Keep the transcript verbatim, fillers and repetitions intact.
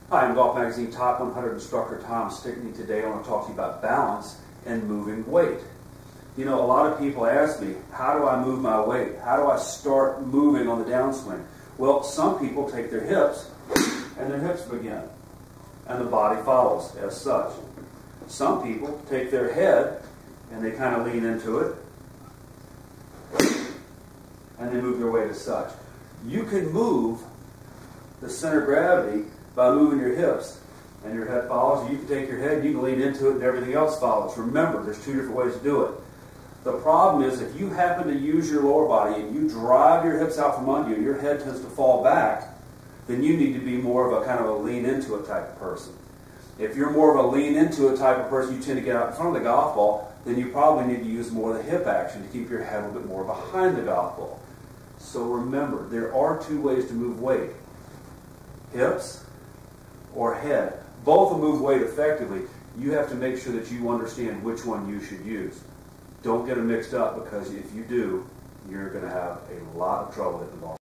Hi, I'm Golf Magazine Top one hundred Instructor Tom Stickney. Today I want to talk to you about balance and moving weight. You know, a lot of people ask me, how do I move my weight? How do I start moving on the downswing? Well, some people take their hips and their hips begin, and the body follows as such. Some people take their head and they kind of lean into it, and they move their weight as such. You can move the center of gravity by moving your hips, and your head follows. You can take your head, you can lean into it, and everything else follows. Remember, there's two different ways to do it. The problem is if you happen to use your lower body and you drive your hips out from under you, your head tends to fall back, then you need to be more of a kind of a lean into it type of person. If you're more of a lean into it type of person, you tend to get out in front of the golf ball, then you probably need to use more of the hip action to keep your head a little bit more behind the golf ball. So remember, there are two ways to move weight. Hips or head. Both will move weight effectively. You have to make sure that you understand which one you should use. Don't get them mixed up, because if you do, you're going to have a lot of trouble hitting the ball.